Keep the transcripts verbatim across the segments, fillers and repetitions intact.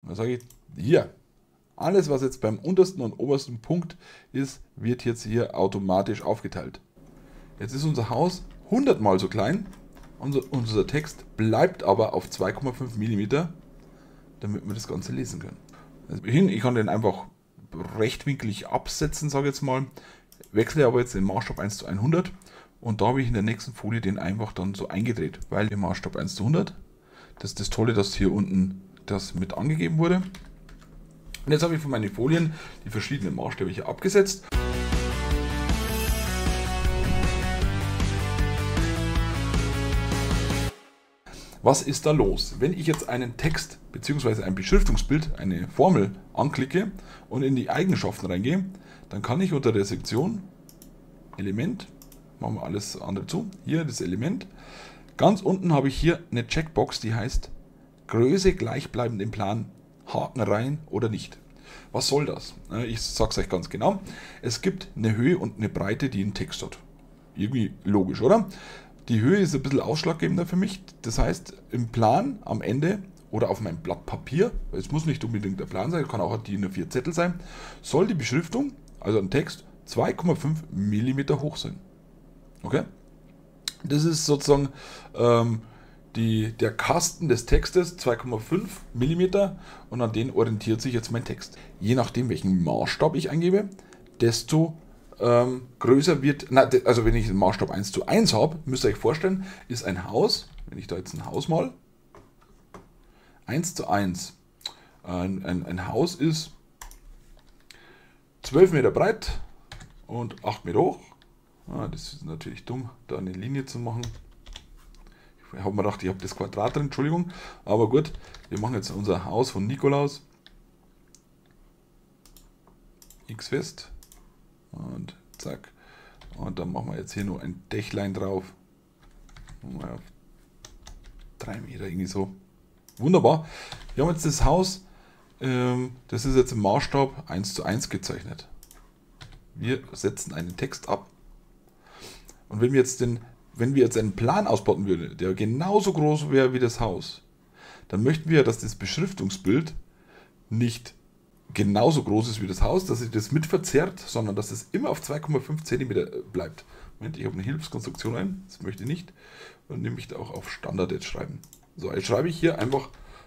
Dann sage ich hier, alles was jetzt beim untersten und obersten Punkt ist, wird jetzt hier automatisch aufgeteilt. Jetzt ist unser Haus hundert mal so klein, unser, unser Text bleibt aber auf zwei Komma fünf Millimeter, damit wir das Ganze lesen können. Also ich kann den einfach rechtwinklig absetzen, sage ich jetzt mal, wechsle aber jetzt den Maßstab eins zu hundert und da habe ich in der nächsten Folie den einfach dann so eingedreht, weil der Maßstab eins zu hundert, das ist das Tolle, dass hier unten das mit angegeben wurde. Und jetzt habe ich von meinen Folien die verschiedenen Maßstäbe hier abgesetzt. Was ist da los? Wenn ich jetzt einen Text bzw. ein Beschriftungsbild, eine Formel anklicke und in die Eigenschaften reingehe, dann kann ich unter der Sektion Element, machen wir alles andere zu, hier das Element, ganz unten habe ich hier eine Checkbox, die heißt Größe gleichbleibend im Plan, Haken rein oder nicht. Was soll das? Ich sage es euch ganz genau. Es gibt eine Höhe und eine Breite, die einen Text hat. Irgendwie logisch, oder? Die Höhe ist ein bisschen ausschlaggebender für mich. Das heißt, im Plan am Ende oder auf meinem Blatt Papier, es muss nicht unbedingt der Plan sein, kann auch ein D I N A vier Zettel sein, soll die Beschriftung, also ein Text, zwei Komma fünf Millimeter hoch sein. Okay? Das ist sozusagen ähm, die, der Kasten des Textes, zwei Komma fünf Millimeter, und an den orientiert sich jetzt mein Text. Je nachdem, welchen Maßstab ich eingebe, desto ähm, größer wird, na, also wenn ich den Maßstab eins zu eins habe, müsst ihr euch vorstellen, ist ein Haus, wenn ich da jetzt ein Haus mal, eins zu eins, ein, ein, ein Haus ist zwölf Meter breit und acht Meter hoch. Ah, das ist natürlich dumm, da eine Linie zu machen. Ich habe mir gedacht, ich habe das Quadrat drin, Entschuldigung. Aber gut, wir machen jetzt unser Haus von Nikolaus. X fest. Und zack. Und dann machen wir jetzt hier nur ein Dächlein drauf. Mal auf drei Meter, irgendwie so. Wunderbar. Wir haben jetzt das Haus, ähm, das ist jetzt im Maßstab eins zu eins gezeichnet. Wir setzen einen Text ab. Und wenn wir jetzt den, wenn wir jetzt einen Plan ausbauen würden, der genauso groß wäre wie das Haus, dann möchten wir, dass das Beschriftungsbild nicht genauso groß ist wie das Haus, dass sich das mit verzerrt, sondern dass es immer auf zwei Komma fünf Zentimeter bleibt. Moment, ich habe eine Hilfskonstruktion ein, das möchte ich nicht, und nehme ich da auch auf Standard jetzt schreiben. So, jetzt schreibe ich hier einfach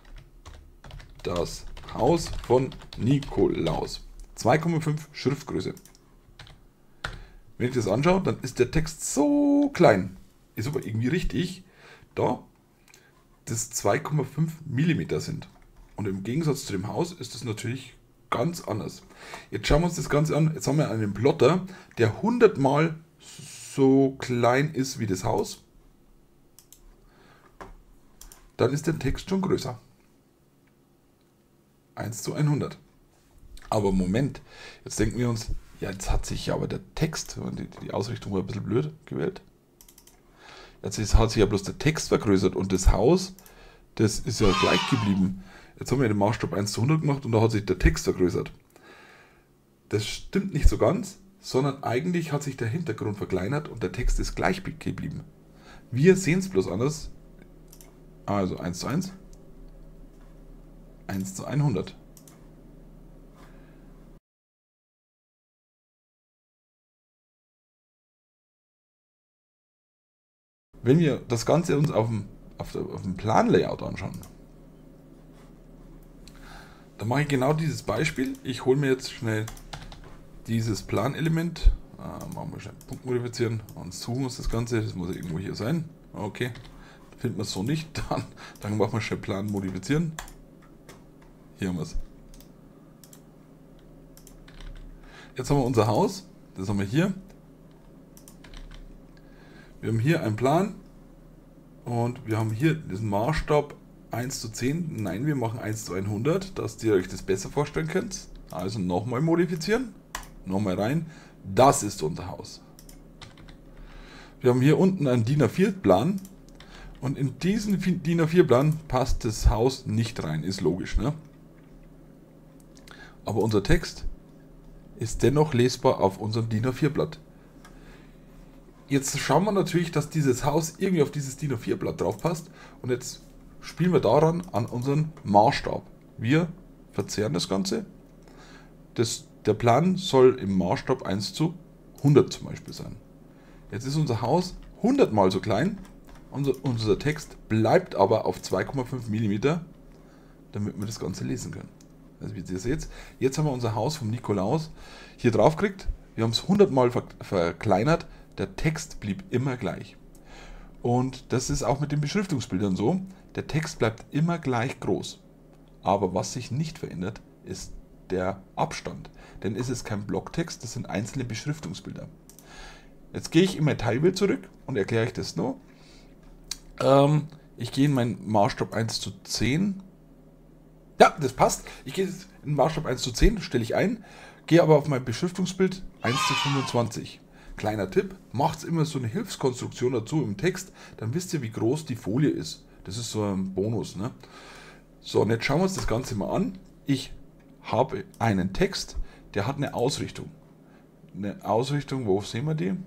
das Haus von Nikolaus. zwei Komma fünf Schriftgröße. Wenn ich das anschaue, dann ist der Text so klein, ist aber irgendwie richtig, da das zwei Komma fünf Millimeter sind. Und im Gegensatz zu dem Haus ist das natürlich ganz anders. Jetzt schauen wir uns das Ganze an. Jetzt haben wir einen Plotter, der hundert Mal so klein ist wie das Haus. Dann ist der Text schon größer. eins zu hundert. Aber Moment, jetzt denken wir uns, ja, jetzt hat sich aber der Text, die, die Ausrichtung war ein bisschen blöd gewählt. Jetzt ist, hat sich ja bloß der Text vergrößert und das Haus, das ist ja gleich geblieben. Jetzt haben wir den Maßstab eins zu hundert gemacht und da hat sich der Text vergrößert. Das stimmt nicht so ganz, sondern eigentlich hat sich der Hintergrund verkleinert und der Text ist gleich geblieben. Wir sehen es bloß anders. Also eins zu eins, eins zu hundert. Wenn wir das Ganze uns auf dem, auf, der, auf dem Plan-Layout anschauen, dann mache ich genau dieses Beispiel. Ich hole mir jetzt schnell dieses Planelement, äh, machen wir schnell Punkt modifizieren und suchen uns das Ganze. Das muss irgendwo hier sein. Okay, finden wir es so nicht. Dann, dann machen wir schnell Plan modifizieren. Hier haben wir es. Jetzt haben wir unser Haus. Das haben wir hier. Wir haben hier einen Plan und wir haben hier diesen Maßstab eins zu zehn. Nein, wir machen eins zu hundert, dass ihr euch das besser vorstellen könnt. Also nochmal modifizieren, nochmal rein. Das ist unser Haus. Wir haben hier unten einen D I N A vier Plan und in diesen D I N A vier Plan passt das Haus nicht rein, ist logisch, ne? Aber unser Text ist dennoch lesbar auf unserem D I N A vier Blatt. Jetzt schauen wir natürlich, dass dieses Haus irgendwie auf dieses D I N A vier Blatt drauf passt und jetzt spielen wir daran an unseren Maßstab. Wir verzerren das Ganze. Das, der Plan soll im Maßstab eins zu hundert zum Beispiel sein. Jetzt ist unser Haus hundert mal so klein. Unser, unser Text bleibt aber auf zwei Komma fünf Millimeter, damit wir das Ganze lesen können. Also wie ihr seht, jetzt haben wir unser Haus vom Nikolaus hier drauf gekriegt. Wir haben es hundert Mal ver verkleinert. Der Text blieb immer gleich. Und das ist auch mit den Beschriftungsbildern so. Der Text bleibt immer gleich groß. Aber was sich nicht verändert, ist der Abstand. Denn es ist kein Blocktext, das sind einzelne Beschriftungsbilder. Jetzt gehe ich in mein Teilbild zurück und erkläre euch das nur. Ähm, ich gehe in meinen Maßstab eins zu zehn. Ja, das passt. Ich gehe jetzt in den Maßstab eins zu zehn, stelle ich ein, gehe aber auf mein Beschriftungsbild eins zu fünfundzwanzig. Kleiner Tipp, macht immer so eine Hilfskonstruktion dazu im Text, dann wisst ihr, wie groß die Folie ist. Das ist so ein Bonus. Ne? So, und jetzt schauen wir uns das Ganze mal an. Ich habe einen Text, der hat eine Ausrichtung. Eine Ausrichtung, wo sehen wir die?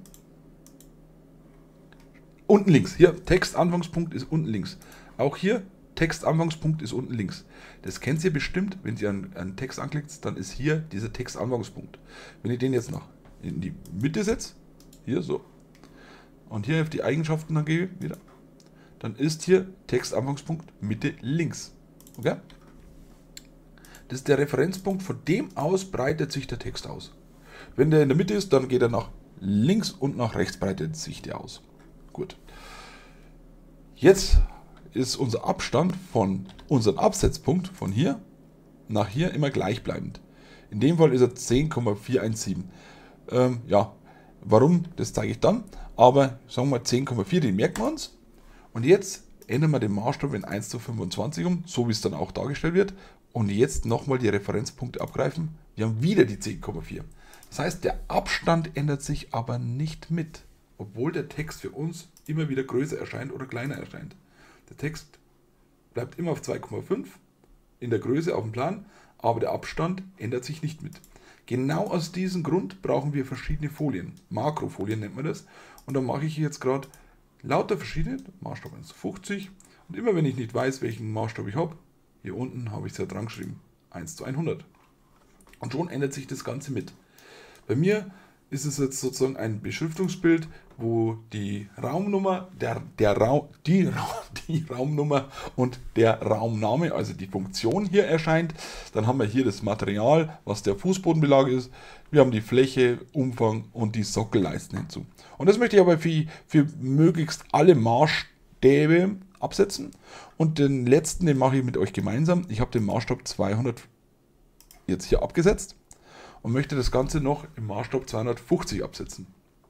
Unten links. Hier, Textanfangspunkt ist unten links. Auch hier, Textanfangspunkt ist unten links. Das kennt ihr bestimmt, wenn ihr einen, einen Text anklickt, dann ist hier dieser Textanfangspunkt. Wenn ihr den jetzt noch in die Mitte setze, hier so, und hier auf die Eigenschaften dann gehe wieder, dann ist hier Textanfangspunkt Mitte links. Okay? Das ist der Referenzpunkt, von dem aus breitet sich der Text aus. Wenn der in der Mitte ist, dann geht er nach links und nach rechts breitet sich der aus. Gut. Jetzt ist unser Abstand von unserem Absetzpunkt von hier nach hier immer gleichbleibend. In dem Fall ist er zehn Komma vierhundertsiebzehn. Ähm, ja, warum, das zeige ich dann. Aber sagen wir mal zehn Komma vier, den merken wir uns. Und jetzt ändern wir den Maßstab in eins zu fünfundzwanzig um, so wie es dann auch dargestellt wird. Und jetzt nochmal die Referenzpunkte abgreifen. Wir haben wieder die zehn Komma vier. Das heißt, der Abstand ändert sich aber nicht mit, obwohl der Text für uns immer wieder größer erscheint oder kleiner erscheint. Der Text bleibt immer auf zwei Komma fünf in der Größe auf dem Plan, aber der Abstand ändert sich nicht mit. Genau aus diesem Grund brauchen wir verschiedene Folien. Makrofolien nennt man das. Und da mache ich jetzt gerade lauter verschiedene, Maßstab eins zu fünfzig. Und immer wenn ich nicht weiß, welchen Maßstab ich habe, hier unten habe ich es ja dran geschrieben, eins zu hundert. Und schon ändert sich das Ganze mit. Bei mir ist es jetzt sozusagen ein Beschriftungsbild, wo die Raumnummer, der, der Raum, die, die Raumnummer und der Raumname, also die Funktion hier erscheint. Dann haben wir hier das Material, was der Fußbodenbelag ist. Wir haben die Fläche, Umfang und die Sockelleisten hinzu. Und das möchte ich aber für, für möglichst alle Maßstäbe absetzen. Und den letzten, den mache ich mit euch gemeinsam. Ich habe den Maßstab zweihundert jetzt hier abgesetzt und möchte das Ganze noch im Maßstab zweihundertfünfzig absetzen.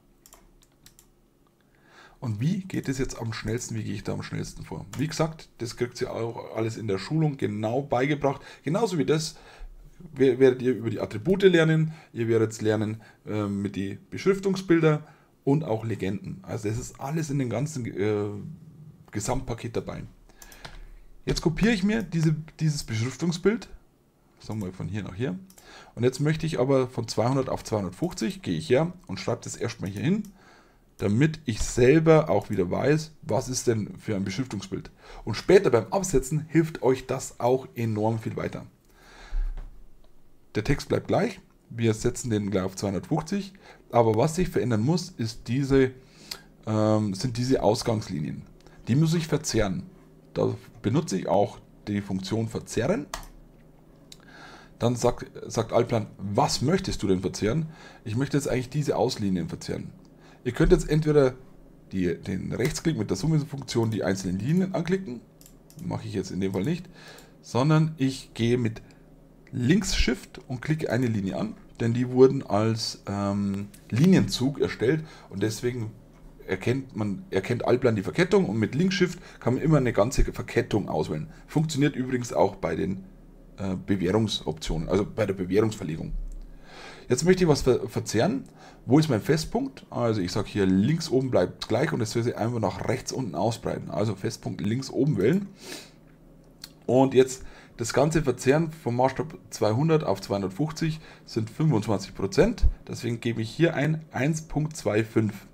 Und wie geht es jetzt am schnellsten? Wie gehe ich da am schnellsten vor? Wie gesagt, das kriegt ihr auch alles in der Schulung genau beigebracht. Genauso wie das werdet ihr über die Attribute lernen. Ihr werdet es lernen äh, mit den Beschriftungsbildern und auch Legenden. Also es ist alles in dem ganzen äh, Gesamtpaket dabei. Jetzt kopiere ich mir diese, dieses Beschriftungsbild. Sagen wir von hier nach hier. Und jetzt möchte ich aber von zweihundert auf zweihundertfünfzig, gehe ich her und schreibe das erstmal hier hin, damit ich selber auch wieder weiß, was ist denn für ein Beschriftungsbild. Und später beim Absetzen hilft euch das auch enorm viel weiter. Der Text bleibt gleich, wir setzen den gleich auf zweihundertfünfzig, aber was sich verändern muss, ist diese, ähm, sind diese Ausgangslinien. Die muss ich verzerren. Da benutze ich auch die Funktion verzerren. Dann sagt, sagt Allplan, was möchtest du denn verzerren? Ich möchte jetzt eigentlich diese Auslinien verzerren. Ihr könnt jetzt entweder die, den Rechtsklick mit der Summenfunktion die einzelnen Linien anklicken. Mache ich jetzt in dem Fall nicht. Sondern ich gehe mit Links-Shift und klicke eine Linie an. Denn die wurden als ähm, Linienzug erstellt. Und deswegen erkennt man erkennt Allplan die Verkettung. Und mit Links-Shift kann man immer eine ganze Verkettung auswählen. Funktioniert übrigens auch bei den Bewährungsoptionen, also bei der Bewährungsverlegung. Jetzt möchte ich was ver verzerren. Wo ist mein Festpunkt? Also ich sage hier links oben bleibt gleich und das soll sich einfach nach rechts unten ausbreiten. Also Festpunkt links oben wählen. Und jetzt das ganze Verzerren vom Maßstab zweihundert auf zweihundertfünfzig sind fünfundzwanzig Prozent. Deswegen gebe ich hier ein eins Komma fünfundzwanzig.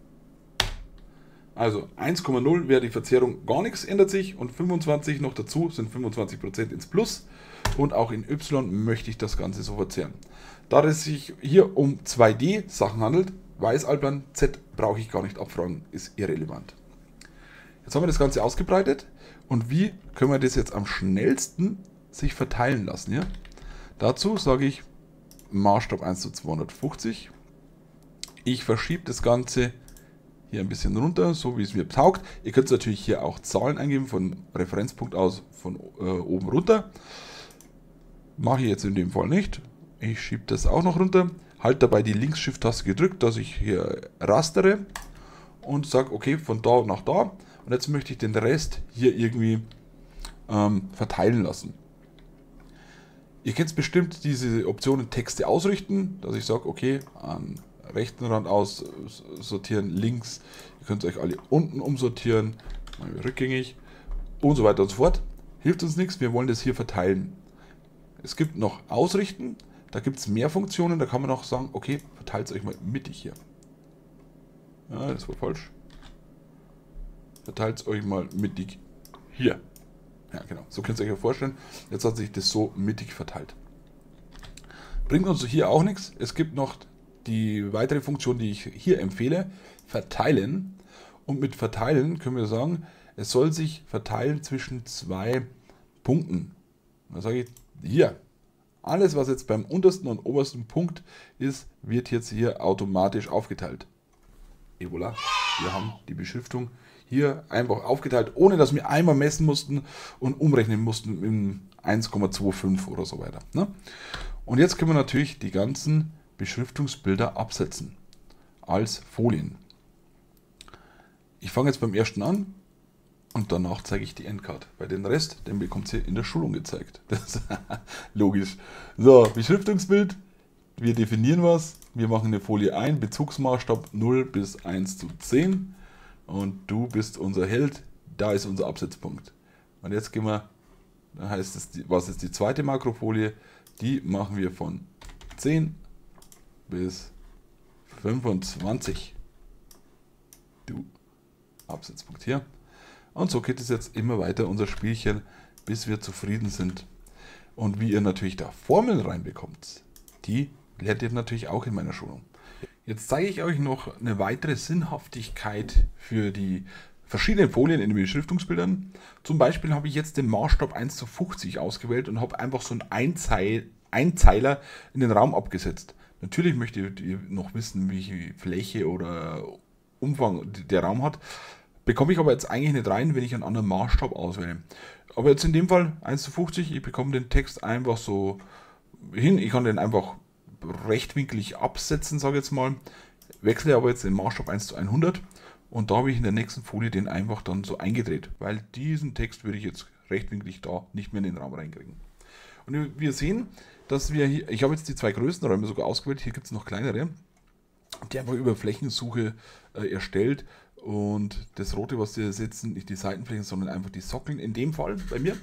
Also eins Komma null wäre die Verzerrung, gar nichts ändert sich und fünfundzwanzig noch dazu sind fünfundzwanzig Prozent ins Plus. und auch in Y möchte ich das Ganze so verzehren. Da es sich hier um zwei D Sachen handelt, weiß Alplan, Z brauche ich gar nicht abfragen, ist irrelevant. Jetzt haben wir das Ganze ausgebreitet und wie können wir das jetzt am schnellsten sich verteilen lassen? Ja? Dazu sage ich Maßstab eins zu zweihundertfünfzig. Ich verschiebe das Ganze hier ein bisschen runter, so wie es mir taugt. Ihr könnt natürlich hier auch Zahlen eingeben, von Referenzpunkt aus von äh, oben runter. Mache ich jetzt in dem Fall nicht. Ich schiebe das auch noch runter. Halte dabei die Links-Shift-Taste gedrückt, dass ich hier rastere und sage, okay, von da nach da. Und jetzt möchte ich den Rest hier irgendwie ähm, verteilen lassen. Ihr kennt bestimmt diese Optionen Texte ausrichten, dass ich sage, okay, an rechten Rand aus sortieren, links, ihr könnt euch alle unten umsortieren, mal rückgängig und so weiter und so fort. Hilft uns nichts, wir wollen das hier verteilen. Es gibt noch Ausrichten, da gibt es mehr Funktionen, da kann man auch sagen, okay, verteilt es euch mal mittig hier. Ja, das war falsch. Verteilt es euch mal mittig hier. Ja, genau, so könnt ihr euch ja vorstellen. Jetzt hat sich das so mittig verteilt. Bringt uns hier auch nichts. Es gibt noch die weitere Funktion, die ich hier empfehle, verteilen. Und mit verteilen können wir sagen, es soll sich verteilen zwischen zwei Punkten. Da sage ich hier, alles was jetzt beim untersten und obersten Punkt ist, wird jetzt hier automatisch aufgeteilt. Et voilà, wir haben die Beschriftung hier einfach aufgeteilt, ohne dass wir einmal messen mussten und umrechnen mussten in eins Komma fünfundzwanzig oder so weiter. Ne? Und jetzt können wir natürlich die ganzen Beschriftungsbilder absetzen als Folien. Ich fange jetzt beim ersten an und danach zeige ich die Endcard, weil den Rest, den bekommt ihr in der Schulung gezeigt. Das ist logisch. So, Beschriftungsbild, wir definieren was, wir machen eine Folie ein, Bezugsmaßstab null bis eins zu zehn und du bist unser Held, da ist unser Absetzpunkt. Und jetzt gehen wir, da heißt es, was ist die zweite Makrofolie, die machen wir von zehn bis fünfundzwanzig. Du, Absetzpunkt hier. Und so geht es jetzt immer weiter, unser Spielchen, bis wir zufrieden sind. Und wie ihr natürlich da Formeln reinbekommt, die lernt ihr natürlich auch in meiner Schulung. Jetzt zeige ich euch noch eine weitere Sinnhaftigkeit für die verschiedenen Folien in den Beschriftungsbildern. Zum Beispiel habe ich jetzt den Maßstab eins zu fünfzig ausgewählt und habe einfach so einen Einzeil, Einzeiler in den Raum abgesetzt. Natürlich möchtet ihr noch wissen, welche Fläche oder Umfang der Raum hat. Bekomme ich aber jetzt eigentlich nicht rein, wenn ich einen anderen Maßstab auswähle. Aber jetzt in dem Fall eins zu fünfzig, ich bekomme den Text einfach so hin. Ich kann den einfach rechtwinklig absetzen, sage ich jetzt mal. Wechsle aber jetzt den Maßstab eins zu hundert und da habe ich in der nächsten Folie den einfach dann so eingedreht, weil diesen Text würde ich jetzt rechtwinklig da nicht mehr in den Raum reinkriegen. Und wir sehen, dass wir hier, ich habe jetzt die zwei größten Räume sogar ausgewählt, hier gibt es noch kleinere, die einfach über Flächensuche äh, erstellt. Und das rote, was wir seht, sind nicht die Seitenflächen, sondern einfach die Sockeln, in dem Fall bei mir.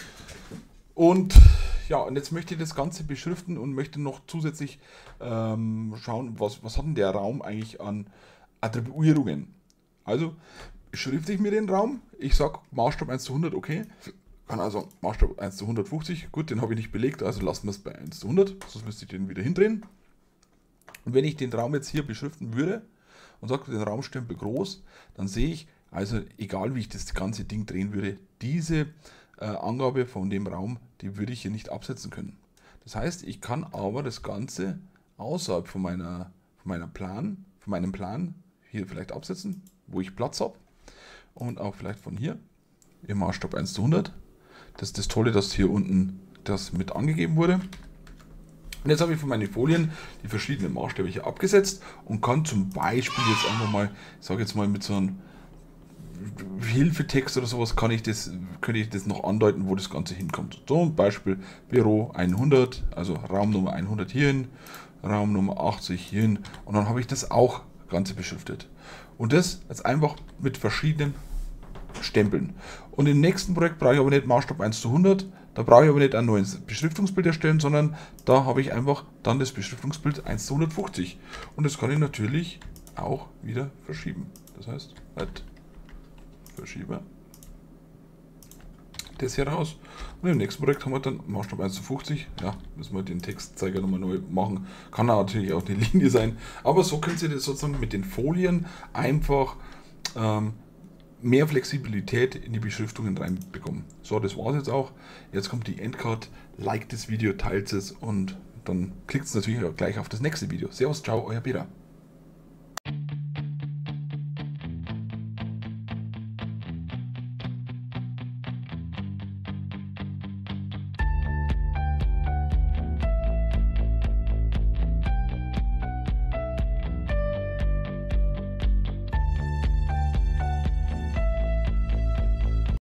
Und ja, und jetzt möchte ich das Ganze beschriften und möchte noch zusätzlich ähm, schauen, was, was hat denn der Raum eigentlich an Attribuierungen. Also beschrifte ich mir den Raum, ich sage Maßstab eins zu hundert, okay. Kann also Maßstab eins zu hundertfünfzig, gut, den habe ich nicht belegt, also lassen wir es bei eins zu hundert, sonst müsste ich den wieder hindrehen. Und wenn ich den Raum jetzt hier beschriften würde, und sage den Raumstempel groß, dann sehe ich, also egal wie ich das ganze Ding drehen würde, diese äh, Angabe von dem Raum, die würde ich hier nicht absetzen können. Das heißt, ich kann aber das Ganze außerhalb von meiner, von meiner Plan, von meinem Plan hier vielleicht absetzen, wo ich Platz habe und auch vielleicht von hier im Maßstab eins zu hundert. Das ist das Tolle, dass hier unten das mit angegeben wurde. Und jetzt habe ich von meinen Folien die verschiedenen Maßstäbe hier abgesetzt und kann zum Beispiel jetzt einfach mal, ich sage jetzt mal mit so einem Hilfetext oder sowas, kann ich das, könnte ich das noch andeuten, wo das Ganze hinkommt. Zum Beispiel Büro hundert, also Raumnummer hundert hierhin, Raumnummer achtzig hierhin und dann habe ich das auch Ganze beschriftet. Und das jetzt einfach mit verschiedenen Stempeln. Und im nächsten Projekt brauche ich aber nicht Maßstab eins zu hundert, da brauche ich aber nicht ein neues Beschriftungsbild erstellen, sondern da habe ich einfach dann das Beschriftungsbild eins zu hundertfünfzig. Und das kann ich natürlich auch wieder verschieben. Das heißt, halt Verschieber. das hier raus. Und im nächsten Projekt haben wir dann Maßstab eins zu fünfzig. Ja, müssen wir den Textzeiger nochmal neu machen. Kann natürlich auch eine Linie sein. Aber so könnt ihr das sozusagen mit den Folien einfach ähm, mehr Flexibilität in die Beschriftungen reinbekommen. So, das war es jetzt auch. Jetzt kommt die Endcard. Like das Video, teilt es und dann klickt es natürlich auch gleich auf das nächste Video. Servus, ciao, euer Peter.